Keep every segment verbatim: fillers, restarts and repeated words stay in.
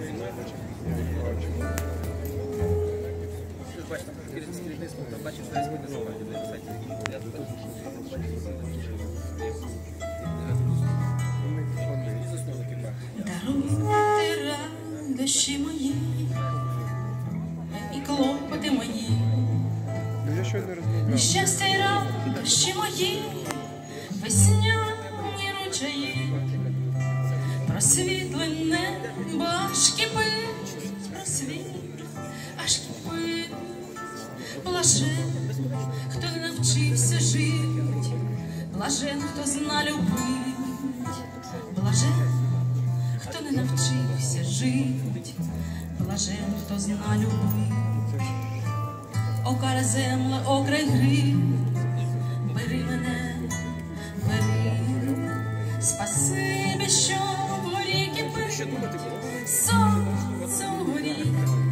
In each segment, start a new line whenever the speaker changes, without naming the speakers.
Даруйте радощі мої і клопоти мої, нещастя й радощі мої, весняні ручаї, просвітле небо аж кипить, просвіт аж кипить. Блажен, хто не навчився жить, блажен, хто зна любить, блажен, хто не навчився жить, блажен, хто зна любить. О, кара земле, о, край гри, бери мене, бери, спасибі, що вгорі кипить, сонце вгорі,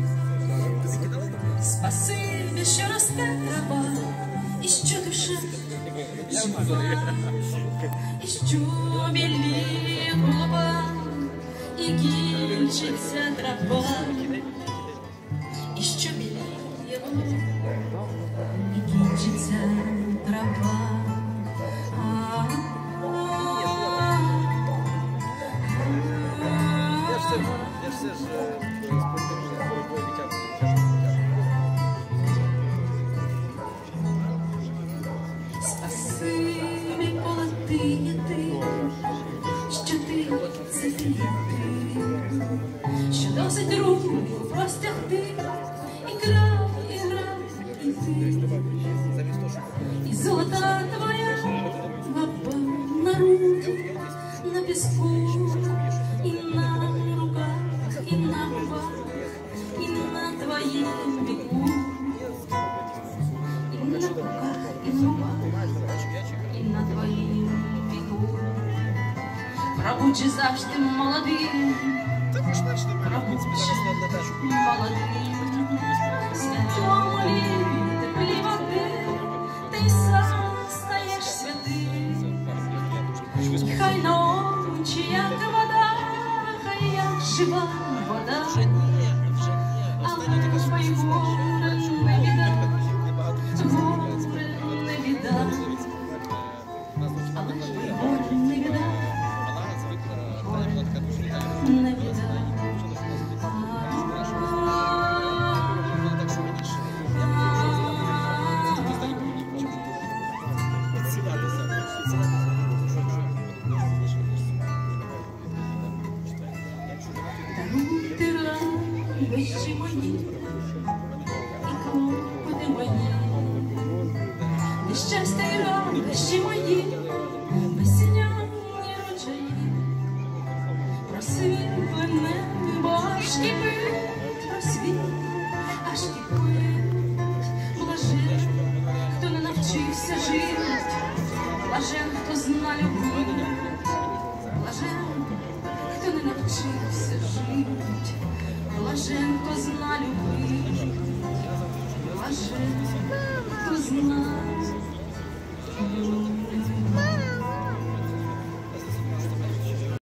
спасибі, що росте трава, і що душа жива, і що біліє голова, і кінчиться трава, і що біліє голова, і кінчиться трава.
Я все ж
спасибі, полетиє ти, що ти завіти, що досить руку простягти, і грав, і грав, і ти, і золота твоя лапа на руки, на піску, і на руках, і на губах, і на твоїм віку, і на руках, і на губах, і на твоїм віку. Пробудь завжди молодим, пробудь молодим, святому лі теплі води, ти сам стаєш святим. Хай ночі, як вода, хай як жива вода, але твої горе не біда, горе не біда, але твої горе не біда, горе не біда. Даруйте радощі мої і клопоти мої, нещастя й радощі мої, весняні ручаї, просвітле небо аж кипить, просвіт аж кипить. Блажен, хто не навчився жить, блажен, хто зна любить, блажен, хто не навчився жить, блажен, хто зна любить, блажен, хто зна любить.